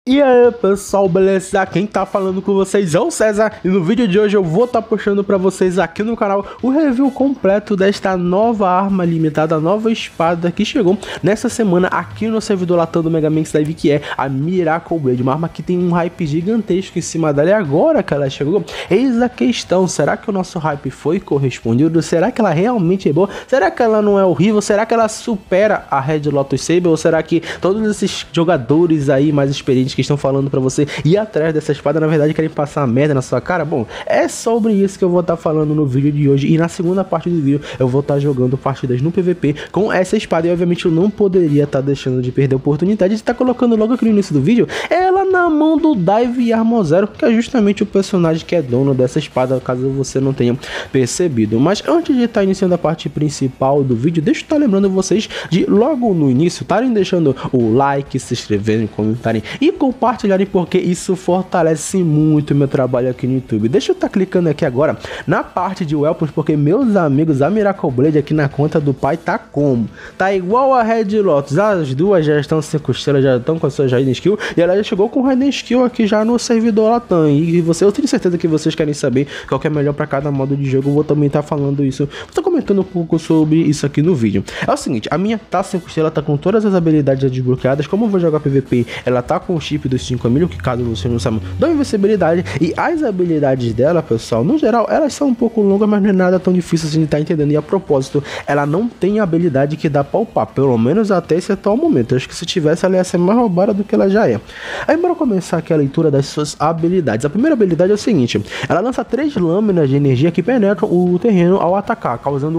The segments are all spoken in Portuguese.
E aí pessoal, beleza? Quem tá falando com vocês é o César e no vídeo de hoje eu vou estar puxando pra vocês aqui no canal o review completo desta nova arma limitada, nova espada que chegou nessa semana aqui no servidor latão do Mega Man X Live, que é a Miracle Blade, uma arma que tem um hype gigantesco em cima dela. E agora que ela chegou, eis a questão: será que o nosso hype foi correspondido? Será que ela realmente é boa? Será que ela não é horrível? Será que ela supera a Red Lotus Saber? Ou será que todos esses jogadores aí mais experientes que estão falando pra você ir atrás dessa espada, na verdade querem passar a merda na sua cara? Bom, é sobre isso que eu vou estar falando no vídeo de hoje, e na segunda parte do vídeo eu vou estar jogando partidas no PVP com essa espada, e obviamente eu não poderia estar deixando de perder a oportunidade de estar colocando logo aqui no início do vídeo ela na mão do Dive Armor Zero, que é justamente o personagem que é dono dessa espada, caso você não tenha percebido. Mas antes de estar iniciando a parte principal do vídeo, deixa eu estar lembrando vocês de logo no início estarem deixando o like, se inscreverem, comentarem e compartilharem, porque isso fortalece muito meu trabalho aqui no YouTube. Deixa eu estar clicando aqui agora na parte de Welcome, porque meus amigos, a Miracle Blade aqui na conta do pai tá como? Tá igual a Red Lotus, as duas já estão 5 estrelas, já estão com a sua Hidden Skill, e ela já chegou com Hidden Skill aqui já no servidor Latam. E eu tenho certeza que vocês querem saber qual que é melhor para cada modo de jogo. Eu vou também estar falando isso, vou comentando um pouco sobre isso aqui no vídeo. É o seguinte, a minha tá 5 estrelas, tá com todas as habilidades desbloqueadas. Como eu vou jogar PVP, ela tá com o chip dos 5.000, que caso você não saiba, dá invencibilidade. E as habilidades dela, pessoal, no geral, elas são um pouco longas, mas não é nada tão difícil assim de estar entendendo. E a propósito, ela não tem habilidade que dá pra upar, pelo menos até esse atual momento. Eu acho que se tivesse, ela ia ser mais roubada do que ela já é. Aí bora começar aqui a leitura das suas habilidades. A primeira habilidade é o seguinte: ela lança 3 lâminas de energia que penetram o terreno ao atacar, causando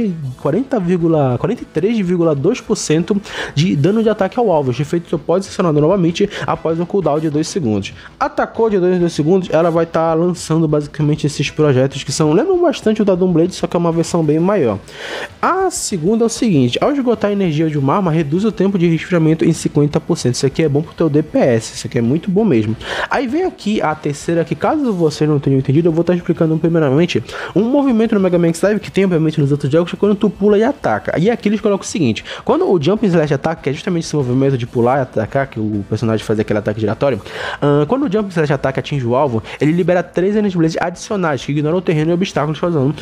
43,2% de dano de ataque ao alvo. Este efeito só pode ser acionado novamente após um cooldown de 2 segundos. Atacou de 2 segundos, ela vai estar lançando basicamente esses projetos que lembram bastante o da Doomblade, só que é uma versão bem maior. A segunda é o seguinte: ao esgotar a energia de uma arma, reduz o tempo de resfriamento em 50%. Isso aqui é bom pro teu DPS, isso aqui é muito bom mesmo. Aí vem aqui a terceira, que caso você não tenha entendido, eu vou estar explicando primeiramente um movimento no Mega Man X Live que tem obviamente nos outros jogos, que é quando tu pula e ataca. E aqui eles colocam o seguinte: quando o Jump Slash Attack, que é justamente esse movimento de pular e atacar, que o personagem faz aquele ataque giratório, quando o Jump Slash Attack atinge o alvo, ele libera 3 Energy Blades adicionais que ignoram o terreno e obstáculos, causando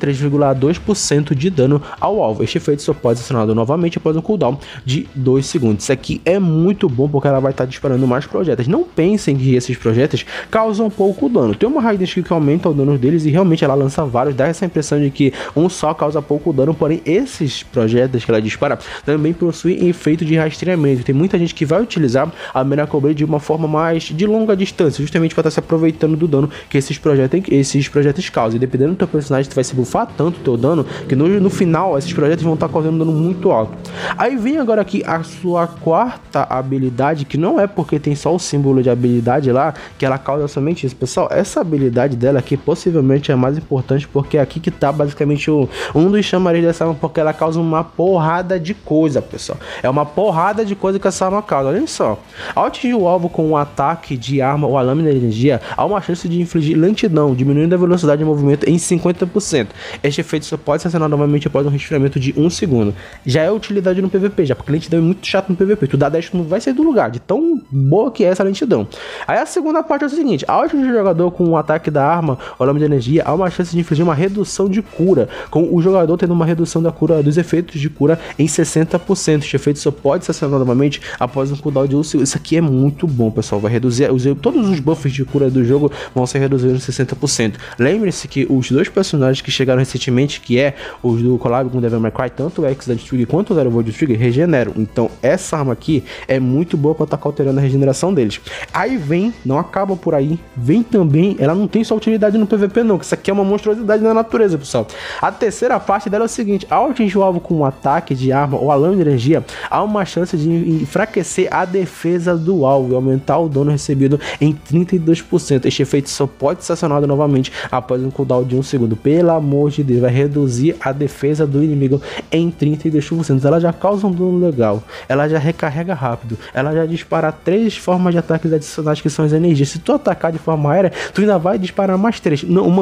43,2% de dano ao alvo. Este efeito só pode ser acionado novamente após um cooldown de 2 segundos. Isso aqui é muito bom porque ela vai estar disparando mais projéteis. Não pensem que esses projéteis causam pouco dano. Tem uma Hidden Skill que aumenta o dano deles e realmente ela lança vários, dá essa impressão de que um só causa pouco dano, porém esses projéteis que ela dispara também possuem efeito de rastreamento. Tem muita gente que vai utilizar a Miracle Blade de uma forma mais de longa distância, justamente para estar se aproveitando do dano que esses projéteis causam. E dependendo do teu personagem, tu vai se buffar tanto o teu dano que no final esses projéteis vão estar causando dano muito alto. Aí vem agora aqui a sua quarta habilidade, que não é porque tem só o símbolo de habilidade lá que ela causa somente isso, pessoal. Essa habilidade dela aqui possivelmente é a mais importante, porque é aqui que tá basicamente um dos chamarizes dessa arma, porque ela causa uma porrada de coisa, pessoal. É uma porrada de coisa que essa arma causa. Olha só: ao atingir o alvo com um ataque de arma ou a lâmina de energia, há uma chance de infligir lentidão, diminuindo a velocidade de movimento em 50%. Este efeito só pode ser acionado novamente após um resfriamento de 1 segundo. Já é utilidade no PVP, já, porque lentidão é muito chato no PVP. Tu dá 10, tu não vai sair do lugar, de tão boa que é essa lentidão. Aí a segunda parte é o seguinte: ao atingir o jogador com um ataque da arma ou lâmina de energia, há uma chance de infligir uma redução de cura, com o jogador tendo uma redução da cura dos efeitos de cura em 60%. Este efeito só pode ser acionado novamente após um cooldown de 1 segundo. Isso aqui é muito bom, pessoal. Vai reduzir todos os buffs de cura do jogo, vão ser reduzidos em 60%. Lembre-se que os dois personagens que chegaram recentemente, que é os do collab com o Devil May Cry, tanto o X-Dead Trigger quanto o Zero Volt Trigger, regeneram. Então essa arma aqui é muito boa para estar alterando a regeneração deles. Aí vem, não acaba por aí, vem também, ela não tem só utilidade no PVP não, que isso aqui é uma monstruosidade na natureza, pessoal. A terceira parte dela é o seguinte: ao atingir o alvo com um ataque de arma ou a lâmina de energia, há uma chance de enfraquecer a defesa do alvo e aumentar o dano recebido em 32%. Este efeito só pode ser acionado novamente após um cooldown de 1 segundo. Pelo amor de Deus, vai reduzir a defesa do inimigo em 32%. Ela já causa um dano legal, ela já recarrega rápido, ela já dispara 3 formas de ataques adicionais, que são as energias. Se tu atacar de forma aérea, tu ainda vai disparar mais 3. Não, mano,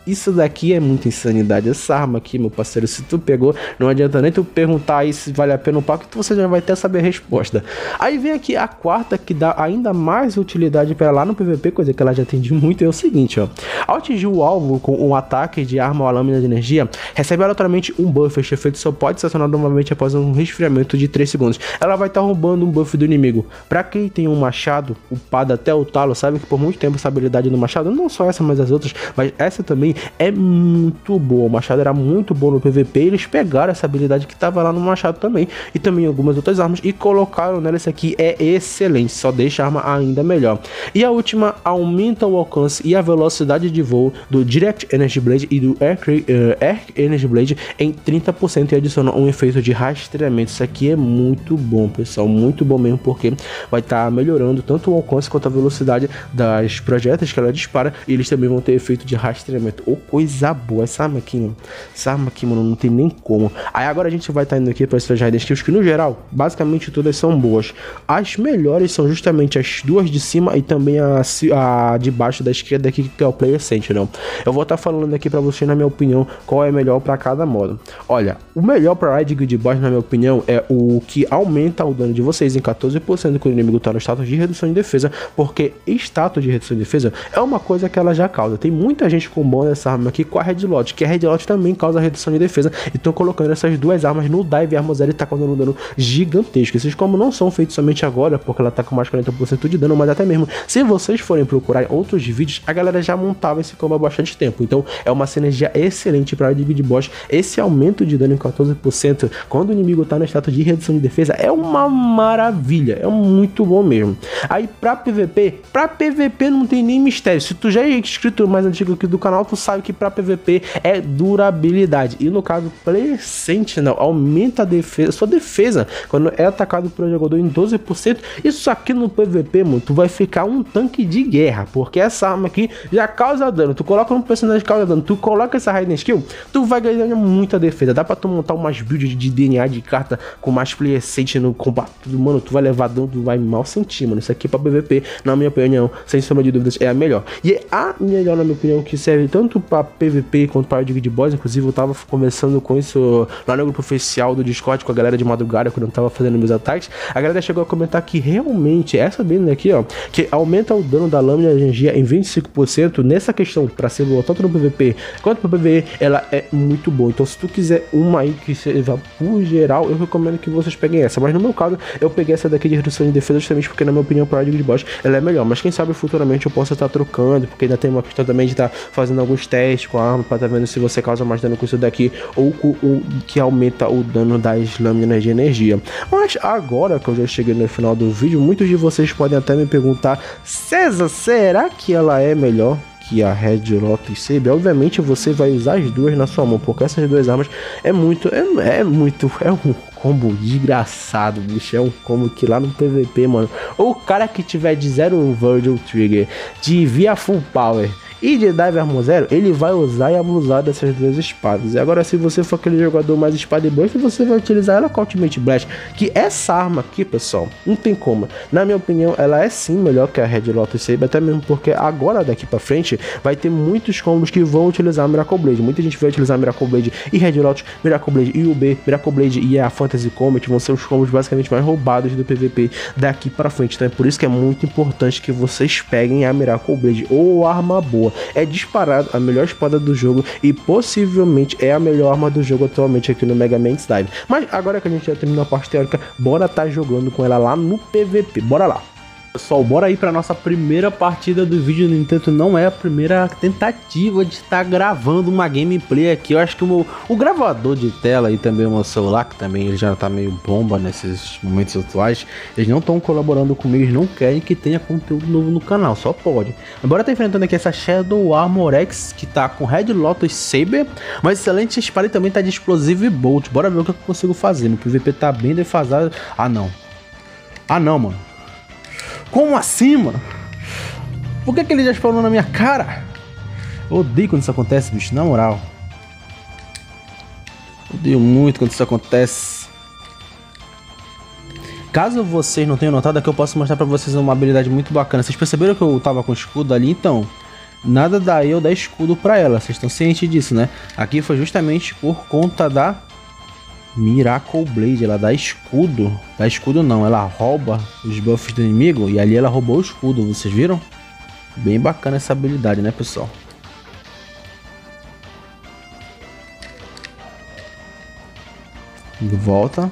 isso daqui é muita insanidade. Essa arma aqui, meu parceiro, se tu pegou, não adianta nem tu perguntar aí se vale a pena o pack, que você já vai até saber a resposta. Aí vem aqui a quarta, que dá ainda mais utilidade para lá no PVP, coisa que ela já atendi muito, é o seguinte, ó. Ao atingir o alvo com um ataque de arma ou a lâmina de energia, recebe aleatoriamente um buff. Este efeito só pode ser acionado novamente após um resfriamento de 3 segundos. Ela vai estar roubando um buff do inimigo. Pra quem tem um machado upado até o talo, sabe que por muito tempo essa habilidade do machado, não só essa, mas as outras, mas essa também é muito boa. O machado era muito bom no PVP, eles pegaram essa habilidade que tava lá no machado também, e também algumas outras armas, e colocaram nela. Esse aqui é excelente, só deixa a arma ainda melhor. E a última aumenta o alcance e a velocidade de voo do Direct Energy Blade e do Air Energy Blade em 30% e adiciona um efeito de rastreamento. Isso aqui é muito bom, pessoal, muito bom mesmo, porque vai estar melhorando tanto o alcance quanto a velocidade das projéteis que ela dispara, e eles também vão ter efeito de rastreamento. Oh, coisa boa, essa arma aqui, mano. Essa arma aqui, mano, não tem nem como. Aí agora a gente vai estar indo aqui para essas hidden skills, que no geral, basicamente todas são boas. As melhores são justamente as duas de cima e também a de baixo da esquerda aqui, que é o Player Sentinel. Eu vou estar falando aqui para vocês, na minha opinião, qual é melhor para cada modo. Olha, o melhor para Raid Guild Boss, na minha opinião, é o que aumenta o dano de vocês em 14% quando o inimigo está no status de redução de defesa, porque status de redução de defesa é uma coisa que ela já causa. Tem muita gente com bom nessa arma aqui com a Headlock, que a Headlock também causa redução de defesa, e estão colocando essas duas armas no Dive Armor Zero e tá causando um dano gigantesco. Esses como não são feitos somente agora, porque ela tá com mais 40% de dano, mas até mesmo se vocês forem procurar outros vídeos, a galera já montava esse combo há bastante tempo. Então é uma sinergia excelente para Raid Guild Boss. Esse aumento de dano em 14% quando o inimigo tá no status de redução de defesa é uma maravilha, é muito bom mesmo. Aí pra PVP não tem nem mistério. Se tu já é inscrito mais antigo aqui do canal, tu sabe que pra PVP é durabilidade, e no caso Player Sentinel aumenta a defesa, sua defesa quando é atacado por um jogador em 12%. Isso aqui no PVP, mano, tu vai ficar um tanque de guerra, porque essa arma aqui já causa dano. Tu coloca um personagem que causa dano, tu coloca essa hidden skill, tu vai ganhando muita defesa. Dá pra tu montar umas builds de DNA de carta com mais Player Sentinel no combate, mano, tu vai levar dano, tu vai mal sentir, mano. Isso aqui pra PVP, na minha opinião, sem sombra de dúvidas, é a melhor. E é a melhor, na minha opinião, que serve tanto pra PVP quanto para Raid Guild Boss. Inclusive eu tava conversando com isso lá no grupo oficial do Discord com a galera de madrugada, quando eu tava fazendo meus ataques. A galera chegou a comentar que realmente essa build aqui, ó, que aumenta o dano da lâmina de energia em 25%, nessa questão pra ser boa tanto no PVP quanto no PVE, ela é muito boa. Então se tu quiser uma aí que seja por geral, eu recomendo que vocês peguem essa, mas no meu caso eu peguei essa daqui de redução de defesa justamente porque, na minha opinião, para Raid Guild Boss ela é melhor. Mas quem sabe futuramente eu possa estar trocando, porque ainda tem uma questão também de estar fazendo alguns testes com a arma para estar vendo se você causa mais dano com isso daqui ou com o que aumenta o dano das lâminas de energia. Mas agora que eu já cheguei no final do vídeo, muitos de vocês podem até me perguntar: César, será que ela é melhor que a Headlock Saber? Obviamente você vai usar as duas na sua mão, porque essas duas armas é um combo desgraçado, bicho. É um combo que lá no PVP, mano, o cara que tiver de 0 Virgil Trigger, de via Full Power e de Dive Armor Zero, ele vai usar e abusar dessas duas espadas. E agora, se você for aquele jogador mais espada e burst, você vai utilizar ela com Ultimate Blast, que essa arma aqui, pessoal, não tem como. Na minha opinião, ela é sim melhor que a Headlock Saber, até mesmo porque agora daqui pra frente vai ter muitos combos que vão utilizar a Miracle Blade. Muita gente vai utilizar a Miracle Blade e Headlock, Miracle Blade e UB, Miracle Blade e a Fantasy Combat vão ser os combos basicamente mais roubados do PVP daqui pra frente. Então é por isso que é muito importante que vocês peguem a Miracle Blade ou arma boa. É disparado a melhor espada do jogo e possivelmente é a melhor arma do jogo atualmente aqui no Mega Man Dive. Mas agora que a gente já terminou a parte teórica, bora tá jogando com ela lá no PVP. Bora lá. Pessoal, bora aí para nossa primeira partida do vídeo. No entanto, não é a primeira tentativa de estar gravando uma gameplay aqui. Eu acho que o gravador de tela e também o meu celular, que também ele já tá meio bomba nesses momentos atuais, eles não estão colaborando comigo, eles não querem que tenha conteúdo novo no canal, só pode. Bora tá enfrentando aqui essa Shadow Armor X, que tá com Red Lotus Saber, mas excelente espada e também tá de Explosive Bolt. Bora ver o que eu consigo fazer. Meu PVP tá bem defasado. Ah, não. Ah, não, mano. Como assim, mano? Por que ele já spawnou na minha cara? Eu odeio quando isso acontece, bicho, na moral. Odeio muito quando isso acontece. Caso vocês não tenham notado, aqui eu posso mostrar pra vocês uma habilidade muito bacana. Vocês perceberam que eu tava com escudo ali? Então, nada daí eu dar escudo pra ela, vocês estão cientes disso, né? Aqui foi justamente por conta da Miracle Blade, ela dá escudo. Dá escudo não, ela rouba os buffs do inimigo e ali ela roubou o escudo, vocês viram? Bem bacana essa habilidade, né, pessoal? De volta.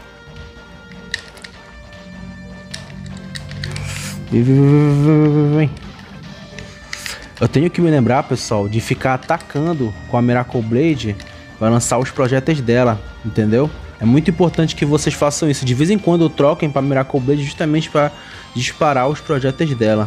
Vem. Eu tenho que me lembrar, pessoal, de ficar atacando com a Miracle Blade para lançar os projéteis dela, entendeu? É muito importante que vocês façam isso. De vez em quando troquem para Miracle Blade justamente para disparar os projéteis dela.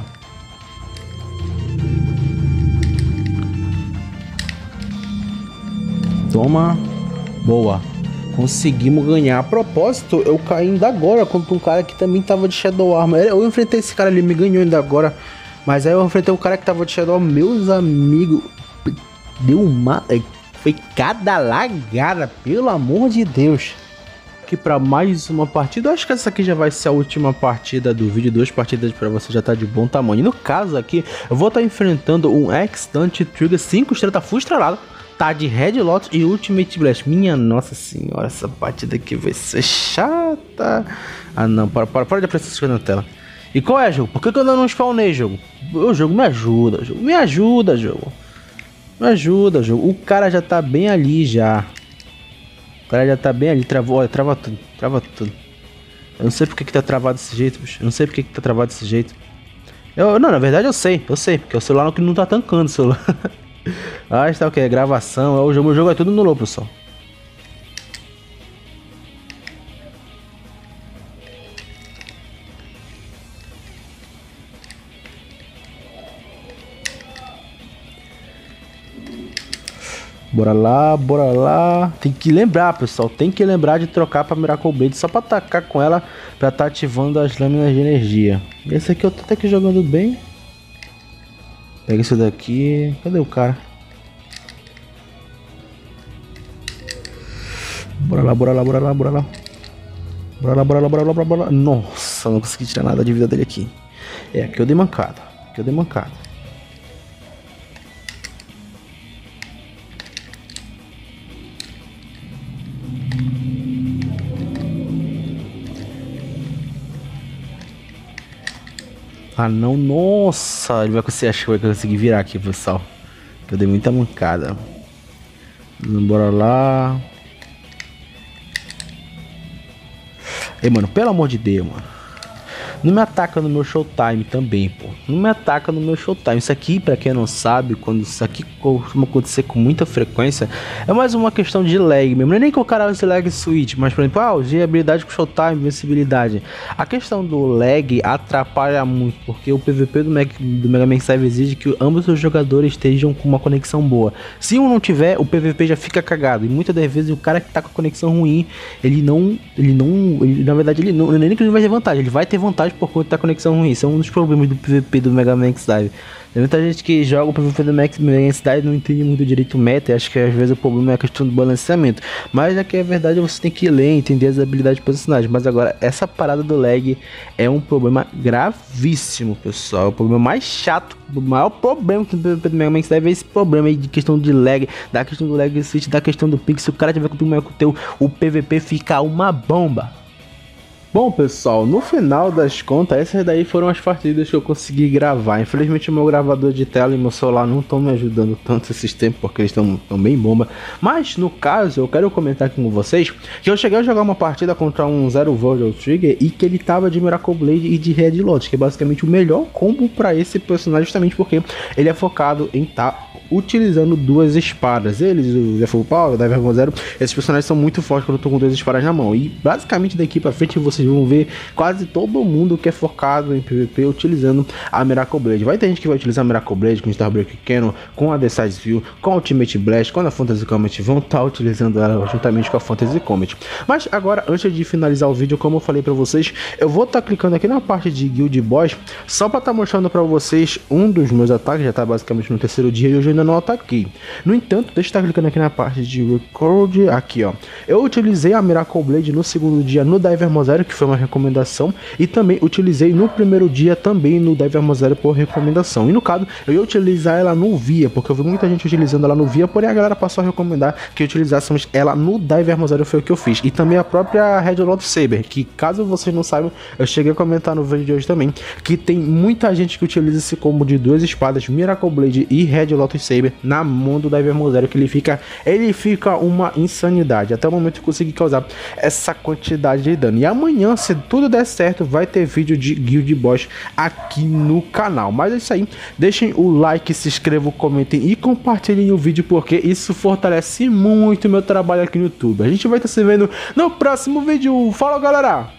Toma. Boa. Conseguimos ganhar. A propósito, eu caí ainda agora contra um cara que também tava de Shadow Armor. Eu enfrentei esse cara ali, me ganhou ainda agora. Mas aí eu enfrentei o cara que tava de Shadow Armor. Meus amigos, deu uma... Foi cada lagada, pelo amor de Deus. Aqui para mais uma partida. Eu acho que essa aqui já vai ser a última partida do vídeo. 2 partidas para você já tá de bom tamanho. E no caso aqui, eu vou estar enfrentando um Extant Trigger 5 estrelas, tá full estrelado. Tá de Red Lotus e Ultimate Blast. Minha nossa senhora, essa partida aqui vai ser chata. Ah não, para de aparecer essas coisas na tela. E qual é, jogo? Por que eu ainda não spawnei, jogo? O jogo me ajuda, jogo. Me ajuda, jogo. Me ajuda, jogo. O cara já tá bem ali já. O cara já tá bem ali. Travou, olha, trava tudo. Trava tudo. Eu não sei porque que tá travado desse jeito, bicho. Eu não sei porque que tá travado desse jeito. Não, na verdade eu sei. Porque o celular não tá tancando o celular. Ah, está o que? Gravação. O jogo é tudo no low, pessoal. Bora lá, bora lá. Tem que lembrar, pessoal. Tem que lembrar de trocar pra Miracle Blade só pra atacar com ela, pra tá ativando as lâminas de energia. Esse aqui eu tô até que jogando bem. Pega isso daqui. Cadê o cara? Bora lá, bora lá, bora lá, bora lá. Bora lá, bora lá, bora lá, bora lá. Nossa, não consegui tirar nada de vida dele aqui. É, aqui eu dei mancada. Aqui eu dei mancada. Ah não, nossa, ele vai conseguir, acho que vai conseguir virar aqui, pessoal. Eu dei muita mancada. Bora lá. Ei, mano, pelo amor de Deus, mano. Não me ataca no meu showtime também, pô. Não me ataca no meu showtime. Isso aqui, pra quem não sabe, quando isso aqui costuma acontecer com muita frequência, é mais uma questão de lag mesmo. Não é nem que o cara use lag switch, mas por exemplo, usei habilidade com showtime, invencibilidade. A questão do lag atrapalha muito, porque o PVP do Mega Man X exige que ambos os jogadores estejam com uma conexão boa. Se um não tiver, o PVP já fica cagado. E muitas das vezes o cara que tá com a conexão ruim, na verdade, ele nem que ele vai ter vantagem, ele vai ter vantagem por conta da conexão ruim. Isso é um dos problemas do PVP do Mega Man X-Dive. Tem muita gente que joga o PVP do Mega Man X-Dive e não entende muito direito o meta. E acho que às vezes o problema é a questão do balanceamento. Mas aqui é verdade, você tem que ler, entender as habilidades do personagem. Mas agora, essa parada do lag é um problema gravíssimo, pessoal. É o problema mais chato, o maior problema que tem no PVP do Mega Man X-Dive é esse problema aí de questão de lag, da questão do lag switch, da questão do ping. Se o cara tiver com o ping com o teu, o PVP fica uma bomba. Bom, pessoal, no final das contas, essas daí foram as partidas que eu consegui gravar. Infelizmente o meu gravador de tela e meu celular não estão me ajudando tanto esses tempos, porque eles estão bem bomba. Mas, no caso, eu quero comentar aqui com vocês que eu cheguei a jogar uma partida contra um Zero Virtual Trigger e que ele tava de Miracle Blade e de Red Lotus, que é basicamente o melhor combo para esse personagem, justamente porque ele é focado em estar utilizando duas espadas. Eles, o Zé Full Power, o Diver Zero, esses personagens são muito fortes quando estão com duas espadas na mão. E basicamente daqui pra frente vocês vão ver quase todo mundo que é focado em PVP utilizando a Miracle Blade. Vai ter gente que vai utilizar a Miracle Blade com Starbreaker Cannon, com a Decisive View, com a Ultimate Blast, com a Fantasy Comet, vão estar utilizando ela juntamente com a Fantasy Comet. Mas agora, antes de finalizar o vídeo, como eu falei pra vocês, eu vou estar clicando aqui na parte de Guild Boss, só pra estar mostrando pra vocês um dos meus ataques. Já tá basicamente no terceiro dia e hoje ainda não ataquei. No entanto, deixa eu estar clicando aqui na parte de record, aqui ó, eu utilizei a Miracle Blade no segundo dia no Diver Mozero, que foi uma recomendação, e também utilizei no primeiro dia também no Diver Mozero por recomendação. E no caso, eu ia utilizar ela no Via, porque eu vi muita gente utilizando ela no Via, porém a galera passou a recomendar que utilizássemos ela no Diver Mozero, foi o que eu fiz. E também a própria Red Lightsaber, que caso vocês não saibam, eu cheguei a comentar no vídeo de hoje também, que tem muita gente que utiliza esse combo de duas espadas, Miracle Blade e Red Lightsaber, na mão do Diver Mozero, que ele fica uma insanidade. Até o momento eu consegui causar essa quantidade de dano. E amanhã, se tudo der certo, vai ter vídeo de Guild Boss aqui no canal. Mas é isso aí, deixem o like, se inscrevam, comentem e compartilhem o vídeo, porque isso fortalece muito meu trabalho aqui no YouTube. A gente vai estar se vendo no próximo vídeo. Falou, galera!